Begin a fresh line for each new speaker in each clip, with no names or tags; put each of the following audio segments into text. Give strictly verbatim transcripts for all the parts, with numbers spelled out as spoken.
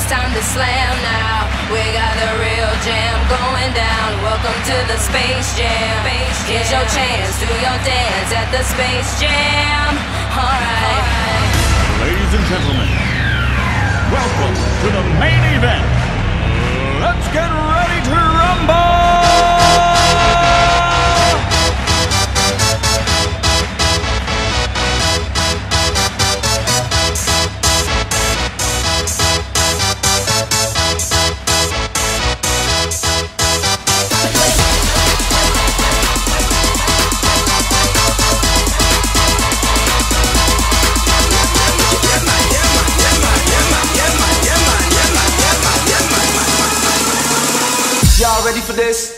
time to slam now. We got the real jam going down. Welcome to the Space Jam. Here's your chance, do your dance at the Space Jam. Alright.
Ladies and gentlemen, welcome to the main event. Let's get ready to rumble!
Y'all ready for this?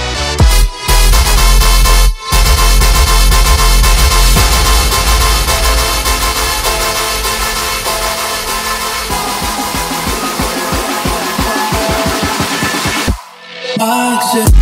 Exit.